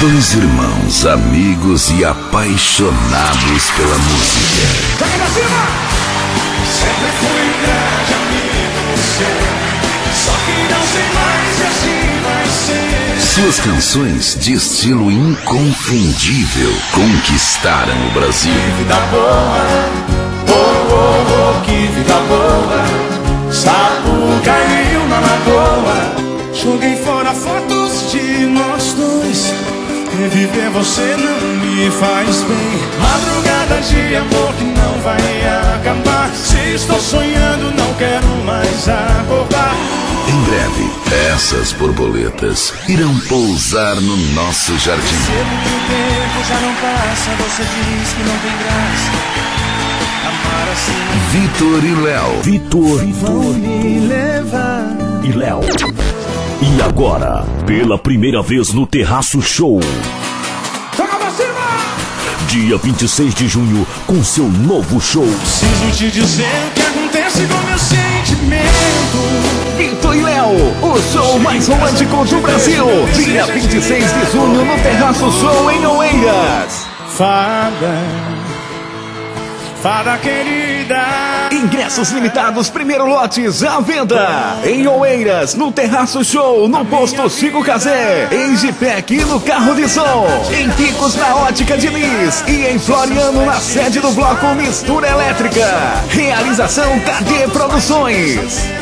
Dois irmãos, amigos e apaixonados pela música. Joga pra cima! Sempre fui um grande amigo seu, só que não sei mais e assim vai ser. Suas canções de estilo inconfundível conquistaram o Brasil. Que vida boa, oh, oh, oh, que vida boa. Sapo caiu na lagoa, joguei fora fotos de nós dois. Reviver você não me faz bem. Madrugada de amor que não vai acabar. Se estou sonhando não quero mais acordar. Em breve, essas borboletas irão pousar no nosso jardim. Se muito tempo já não passa, você diz que não tem graça. Amar assim. Vitor e Léo. Vitor Vão me levar. e Léo. E agora, pela primeira vez no Terraço Show, Joga pra cima! dia 26 de junho, com seu novo show. Preciso te dizer o que acontece com meu sentimento. Vitor e Léo, o show mais romântico do Brasil. Dia 26 de junho no Terraço Show em Oeiras. Fada querida. Ingressos limitados, primeiro lotes à venda. Em Oeiras, no Terraço Show, no posto Chico Cazé. Em Jipec, no Carro de Som. Em Picos, na Ótica Diniz. E em Floriano, na sede do bloco Mistura Elétrica. Realização KD Produções.